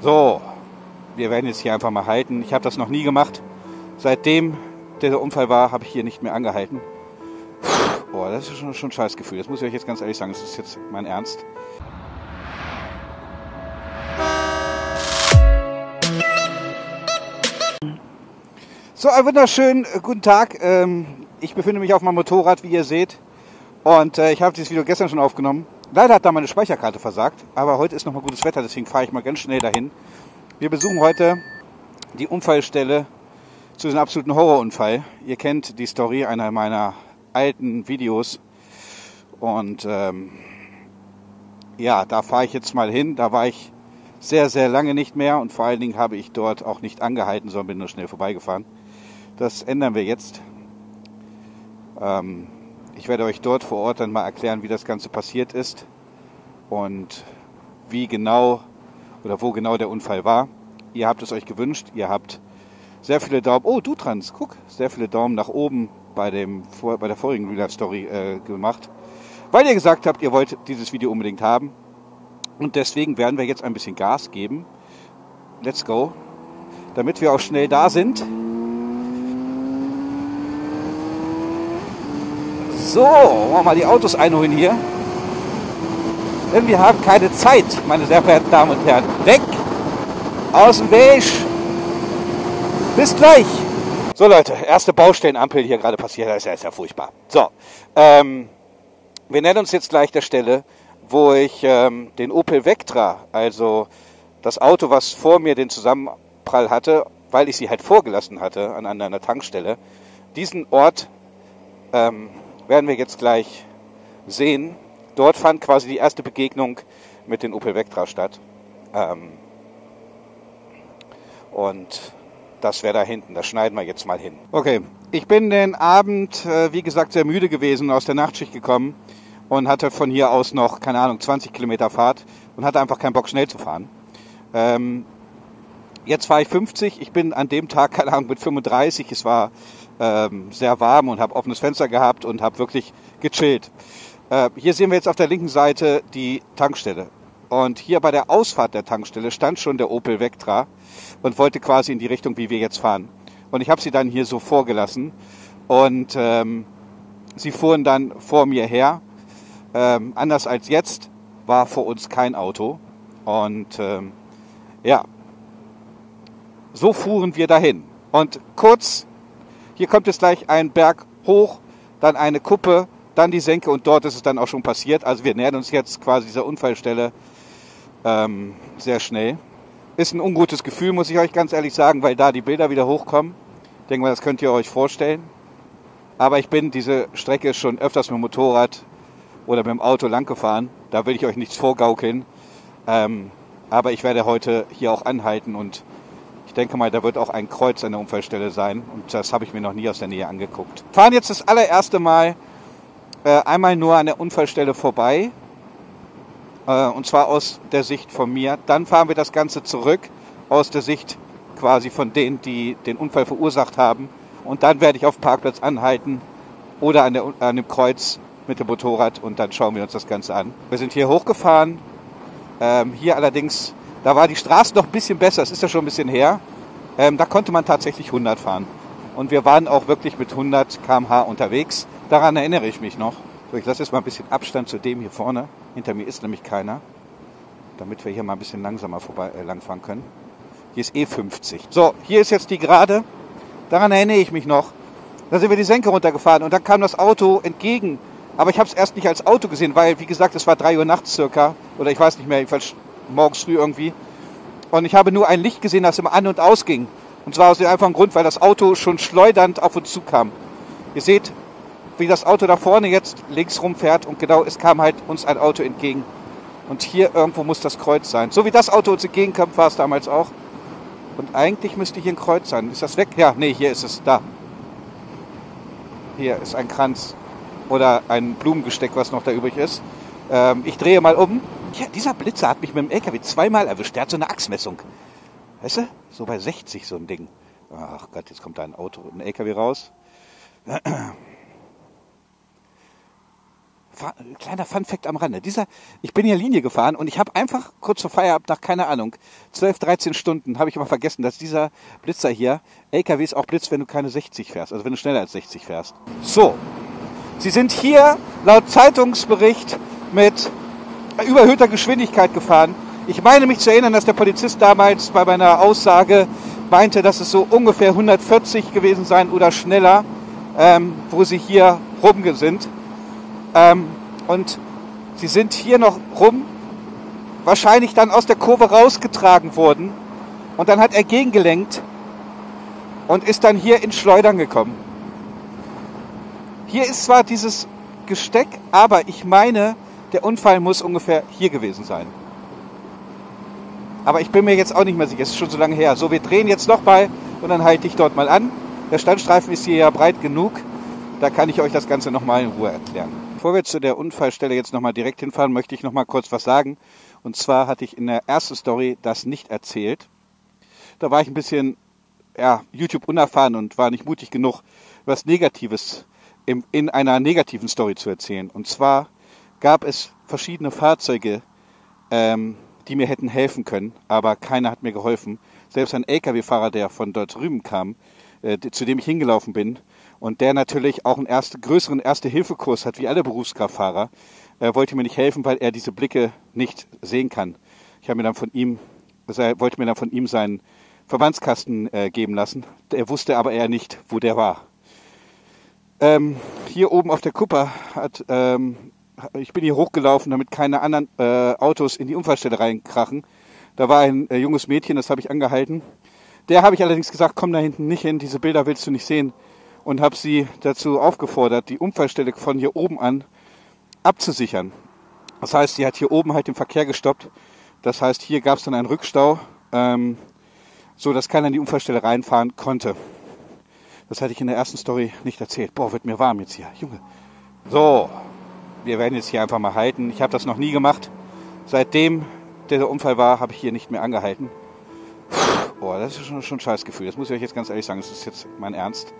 So, wir werden jetzt hier einfach mal halten. Ich habe das noch nie gemacht. Seitdem der Unfall war, habe ich hier nicht mehr angehalten. Boah, das ist schon ein Scheißgefühl. Das muss ich euch jetzt ganz ehrlich sagen. Das ist jetzt mein Ernst. So, einen wunderschönen guten Tag. Ich befinde mich auf meinem Motorrad, wie ihr seht. Und ich habe dieses Video gestern schon aufgenommen. Leider hat da meine Speicherkarte versagt. Aber heute ist nochmal gutes Wetter, deswegen fahre ich mal ganz schnell dahin. Wir besuchen heute die Unfallstelle zu diesem absoluten Horrorunfall. Ihr kennt die Story, einer meiner alten Videos. Und ja, da fahre ich jetzt mal hin. Da war ich sehr, sehr lange nicht mehr. Und vor allen Dingen habe ich dort auch nicht angehalten, sondern bin nur schnell vorbeigefahren. Das ändern wir jetzt. Ich werde euch dort vor Ort dann mal erklären, wie das Ganze passiert ist und wie genau oder wo genau der Unfall war. Ihr habt es euch gewünscht, ihr habt sehr viele Daumen, oh du Trans, guck, sehr viele Daumen nach oben bei der vorigen Real Life Story gemacht, weil ihr gesagt habt, ihr wollt dieses Video unbedingt haben. Und deswegen werden wir jetzt ein bisschen Gas geben. Let's go, damit wir auch schnell da sind. So, wollen wir mal die Autos einholen hier. Denn wir haben keine Zeit, meine sehr verehrten Damen und Herren. Weg! Aus dem Weg! Bis gleich! So Leute, erste Baustellenampel hier gerade passiert. Das ist ja furchtbar. So, wir nähern uns jetzt gleich der Stelle, wo ich den Opel Vectra, also das Auto, was vor mir den Zusammenprall hatte, weil ich sie halt vorgelassen hatte an einer Tankstelle, diesen Ort werden wir jetzt gleich sehen. Dort fand quasi die erste Begegnung mit dem Opel Vectra statt. Und das wäre da hinten, das schneiden wir jetzt mal hin. Okay, ich bin den Abend, wie gesagt, sehr müde gewesen, aus der Nachtschicht gekommen und hatte von hier aus noch, keine Ahnung, 20 Kilometer Fahrt und hatte einfach keinen Bock, schnell zu fahren. Jetzt fahre ich 50, ich bin an dem Tag, keine Ahnung, mit 35, es war sehr warm und habe offenes Fenster gehabt und habe wirklich gechillt. Hier sehen wir jetzt auf der linken Seite die Tankstelle. Und hier bei der Ausfahrt der Tankstelle stand schon der Opel Vectra und wollte quasi in die Richtung, wie wir jetzt fahren. Und ich habe sie dann hier so vorgelassen und sie fuhren dann vor mir her. Anders als jetzt war vor uns kein Auto. Und ja, so fuhren wir dahin. Und kurz, hier kommt es gleich ein Berg hoch, dann eine Kuppe, dann die Senke und dort ist es dann auch schon passiert. Also wir nähern uns jetzt quasi dieser Unfallstelle sehr schnell. Ist ein ungutes Gefühl, muss ich euch ganz ehrlich sagen, weil da die Bilder wieder hochkommen. Ich denke mal, das könnt ihr euch vorstellen. Aber ich bin diese Strecke schon öfters mit dem Motorrad oder mit dem Auto lang gefahren. Da will ich euch nichts vorgaukeln. Aber ich werde heute hier auch anhalten und ich denke mal, da wird auch ein Kreuz an der Unfallstelle sein und das habe ich mir noch nie aus der Nähe angeguckt. Wir fahren jetzt das allererste Mal einmal nur an der Unfallstelle vorbei und zwar aus der Sicht von mir. Dann fahren wir das Ganze zurück aus der Sicht quasi von denen, die den Unfall verursacht haben und dann werde ich auf dem Parkplatz anhalten oder an dem Kreuz mit dem Motorrad und dann schauen wir uns das Ganze an. Wir sind hier hochgefahren, hier allerdings... Da war die Straße noch ein bisschen besser, es ist ja schon ein bisschen her. Da konnte man tatsächlich 100 fahren. Und wir waren auch wirklich mit 100 km/h unterwegs. Daran erinnere ich mich noch. So, ich lasse jetzt mal ein bisschen Abstand zu dem hier vorne. Hinter mir ist nämlich keiner. Damit wir hier mal ein bisschen langsamer langfahren können. Hier ist E50. So, hier ist jetzt die Gerade. Daran erinnere ich mich noch. Da sind wir die Senke runtergefahren und dann kam das Auto entgegen. Aber ich habe es erst nicht als Auto gesehen, weil, wie gesagt, es war 3 Uhr nachts circa. Oder ich weiß nicht mehr, jedenfalls morgens früh irgendwie. Und ich habe nur ein Licht gesehen, das immer an- und ausging. Und zwar aus dem einfachen Grund, weil das Auto schon schleudernd auf uns zukam. Ihr seht, wie das Auto da vorne jetzt links rumfährt und genau, es kam halt uns ein Auto entgegen. Und hier irgendwo muss das Kreuz sein. So wie das Auto uns entgegenkam, war es damals auch. Und eigentlich müsste hier ein Kreuz sein. Ist das weg? Ja, nee, hier ist es. Da. Hier ist ein Kranz oder ein Blumengesteck, was noch da übrig ist. Ich drehe mal um. Ja, dieser Blitzer hat mich mit dem LKW zweimal erwischt. Der hat so eine Achsmessung. Weißt du? So bei 60 so ein Ding. Ach Gott, jetzt kommt da ein LKW raus. kleiner Funfact am Rande. Ich bin hier Linie gefahren und ich habe einfach kurz vor Feierabend nach, keine Ahnung, 12, 13 Stunden, habe ich aber vergessen, dass dieser Blitzer hier LKWs auch blitzt, wenn du keine 60 fährst, also wenn du schneller als 60 fährst. So, sie sind hier laut Zeitungsbericht mit überhöhter Geschwindigkeit gefahren. Ich meine mich zu erinnern, dass der Polizist damals bei meiner Aussage meinte, dass es so ungefähr 140 gewesen sein oder schneller, wo sie hier rum sind. Und sie sind hier noch rum, wahrscheinlich dann aus der Kurve rausgetragen worden. Und dann hat er gegengelenkt und ist dann hier ins Schleudern gekommen. Hier ist zwar dieses Gesteck, aber ich meine, der Unfall muss ungefähr hier gewesen sein. Aber ich bin mir jetzt auch nicht mehr sicher, es ist schon so lange her. So, wir drehen jetzt noch mal und dann halte ich dort mal an. Der Standstreifen ist hier ja breit genug, da kann ich euch das Ganze nochmal in Ruhe erklären. Bevor wir zu der Unfallstelle jetzt nochmal direkt hinfahren, möchte ich nochmal kurz was sagen. Und zwar hatte ich in der ersten Story das nicht erzählt. Da war ich ein bisschen YouTube unerfahren und war nicht mutig genug, was Negatives in einer negativen Story zu erzählen. Und zwar gab es verschiedene Fahrzeuge, die mir hätten helfen können, aber keiner hat mir geholfen. Selbst ein LKW-Fahrer, der von dort drüben kam, zu dem ich hingelaufen bin und der natürlich auch einen größeren Erste-Hilfe-Kurs hat, wie alle Berufskraftfahrer, wollte mir nicht helfen, weil er diese Blicke nicht sehen kann. Ich wollte mir dann von ihm seinen Verbandskasten geben lassen. Er wusste aber eher nicht, wo der war. Hier oben auf der Kuppe ich bin hier hochgelaufen, damit keine anderen Autos in die Unfallstelle reinkrachen. Da war ein junges Mädchen, das habe ich angehalten. Der habe ich allerdings gesagt, komm da hinten nicht hin, diese Bilder willst du nicht sehen. Und habe sie dazu aufgefordert, die Unfallstelle von hier oben an abzusichern. Das heißt, sie hat hier oben halt den Verkehr gestoppt. Das heißt, hier gab es dann einen Rückstau, so dass keiner in die Unfallstelle reinfahren konnte. Das hatte ich in der ersten Story nicht erzählt. Boah, wird mir warm jetzt hier, Junge. So, wir werden jetzt hier einfach mal halten. Ich habe das noch nie gemacht. Seitdem der Unfall war, habe ich hier nicht mehr angehalten. Boah, das ist schon ein Scheißgefühl. Das muss ich euch jetzt ganz ehrlich sagen. Das ist jetzt mein Ernst.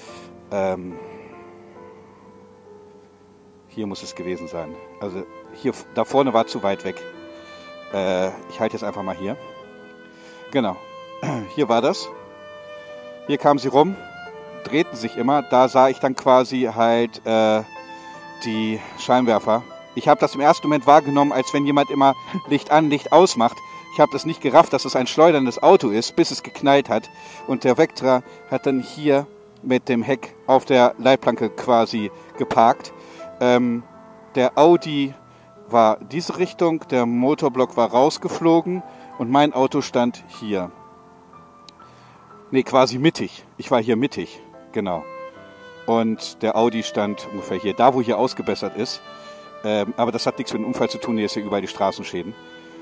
Hier muss es gewesen sein. Also hier, da vorne war zu weit weg. Ich halte jetzt einfach mal hier. Genau. Hier war das. Hier kamen sie rum, drehten sich immer. Da sah ich dann quasi halt die Scheinwerfer. Ich habe das im ersten Moment wahrgenommen, als wenn jemand immer Licht an, Licht aus macht. Ich habe das nicht gerafft, dass es ein schleuderndes Auto ist, bis es geknallt hat. Und der Vectra hat dann hier mit dem Heck auf der Leitplanke quasi geparkt. Der Audi war diese Richtung, der Motorblock war rausgeflogen und mein Auto stand hier. Nee, quasi mittig. Ich war hier mittig, genau. Und der Audi stand ungefähr hier, da wo hier ausgebessert ist. Aber das hat nichts mit dem Unfall zu tun, hier ist ja überall die Straßenschäden.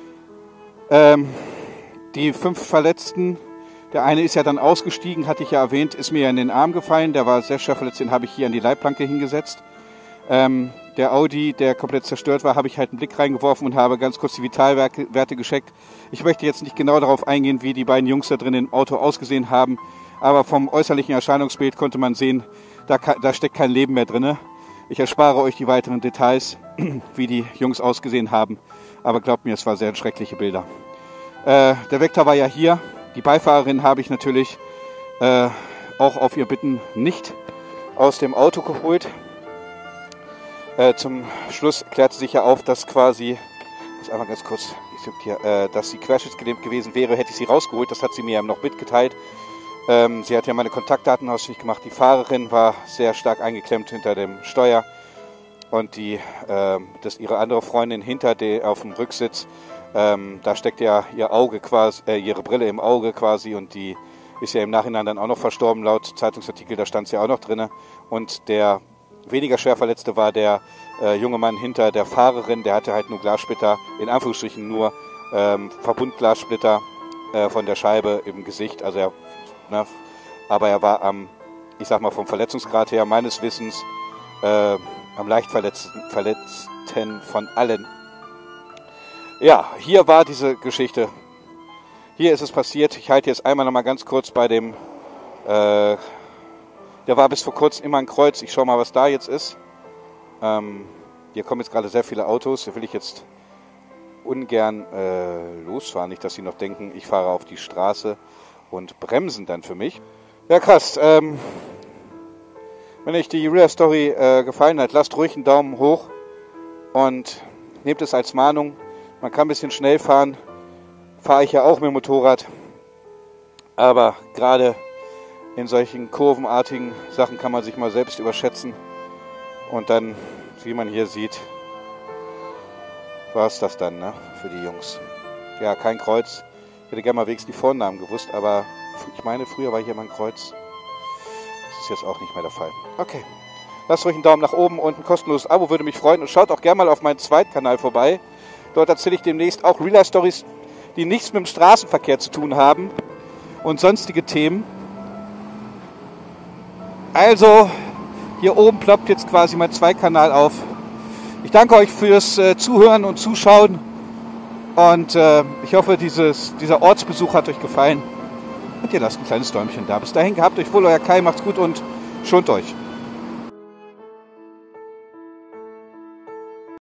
Die 5 Verletzten, der eine ist ja dann ausgestiegen, hatte ich ja erwähnt, ist mir ja in den Arm gefallen. Der war sehr schwer verletzt, den habe ich hier an die Leitplanke hingesetzt. Der Audi, der komplett zerstört war, habe ich halt einen Blick reingeworfen und habe ganz kurz die Vitalwerte gecheckt. Ich möchte jetzt nicht genau darauf eingehen, wie die beiden Jungs da drin im Auto ausgesehen haben, aber vom äußerlichen Erscheinungsbild konnte man sehen, da steckt kein Leben mehr drin. Ich erspare euch die weiteren Details, wie die Jungs ausgesehen haben, aber glaubt mir, es waren sehr schreckliche Bilder. Der Vectra war ja hier. Die Beifahrerin habe ich natürlich auch auf ihr Bitten nicht aus dem Auto geholt. Zum Schluss klärte sich ja auf, dass quasi, muss einmal ganz kurz, dass sie querschnittsgelähmt gewesen wäre, hätte ich sie rausgeholt. Das hat sie mir ja noch mitgeteilt. Sie hat ja meine Kontaktdaten ausfindig gemacht. Die Fahrerin war sehr stark eingeklemmt hinter dem Steuer und ihre andere Freundin auf dem Rücksitz. Da steckt ja ihre Brille im Auge quasi und die ist ja im Nachhinein dann auch noch verstorben, laut Zeitungsartikel, da stand es ja auch noch drin. Und der weniger schwer Verletzte war der junge Mann hinter der Fahrerin, der hatte halt nur Glassplitter, in Anführungsstrichen nur Verbundglassplitter von der Scheibe im Gesicht, also aber er war vom Verletzungsgrad her meines Wissens am leicht verletzten von allen. Ja, hier war diese Geschichte. Hier ist es passiert. Ich halte jetzt einmal noch mal ganz kurz bei dem, der war bis vor kurzem immer ein Kreuz. Ich schaue mal, was da jetzt ist. Hier kommen jetzt gerade sehr viele Autos. Hier will ich jetzt ungern losfahren. Nicht, dass sie noch denken, ich fahre auf die Straße und bremsen dann für mich. Ja, krass. Wenn euch die Real Story gefallen hat, lasst ruhig einen Daumen hoch und nehmt es als Mahnung. Man kann ein bisschen schnell fahren. Fahre ich ja auch mit dem Motorrad. Aber gerade in solchen kurvenartigen Sachen kann man sich mal selbst überschätzen. Und dann, wie man hier sieht, war es das dann, ne, für die Jungs. Ja, kein Kreuz. Ich hätte gerne mal wenigstens die Vornamen gewusst, aber ich meine, früher war hier mal ein Kreuz. Das ist jetzt auch nicht mehr der Fall. Okay, lasst ruhig einen Daumen nach oben und ein kostenloses Abo würde mich freuen. Und schaut auch gerne mal auf meinen Zweitkanal vorbei. Dort erzähle ich demnächst auch Real-Life-Stories, die nichts mit dem Straßenverkehr zu tun haben und sonstige Themen. Also, hier oben ploppt jetzt quasi mein Zweitkanal auf. Ich danke euch fürs Zuhören und Zuschauen und ich hoffe, dieser Ortsbesuch hat euch gefallen und ihr lasst ein kleines Däumchen da. Bis dahin, gehabt euch wohl, euer Kai, macht's gut und schont euch.